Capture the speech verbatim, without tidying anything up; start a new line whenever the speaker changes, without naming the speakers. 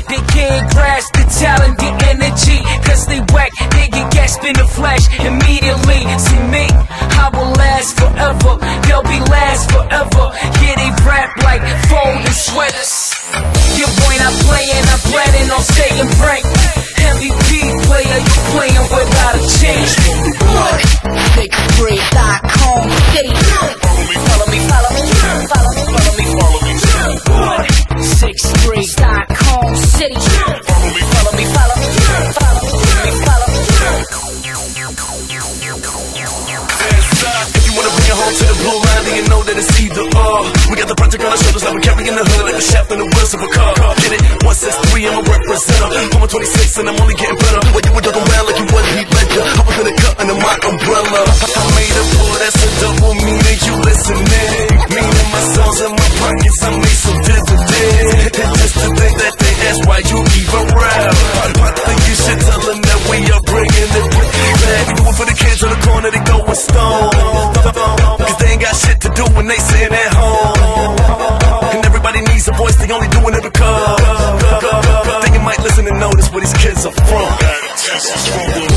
They can't grasp the talent, the energy, cause they whack, they get gasped in the flesh immediately. See me, I will last forever, they'll be last forever. Yeah, they rap like folding sweaters. Your boy not playing, I'm planning on staying rank. M V P player, you playing without a chance.
Big Free dot com city.
Follow me, follow me, follow me, follow me, follow me, follow me.
Six Free dot com city.
Follow me, follow me, follow me, follow me, follow me.
If you wanna bring it home to the blue line, then you know that it's either or. We got the project on our shoulders, like we're carrying the hood, like a shaft in the wheels of a car. Get it? one six three, I'm a representative. I'm a twenty-six and I'm only getting better. When you were doing well like you wasn't Heath Ledger, I was in the cut under my umbrella. I made a pull, that's a double meaning, you listening. Meaning my songs in my pockets, I made some dividends. And just to think that they ask why you even rap, I think you should tell them that we are bringing it back. We do it for the kids on the corner, they going stone. Cause they ain't got shit to do when they sitting at home. And everybody needs a voice, they only doing it because. Think you might listen and notice where these kids are from.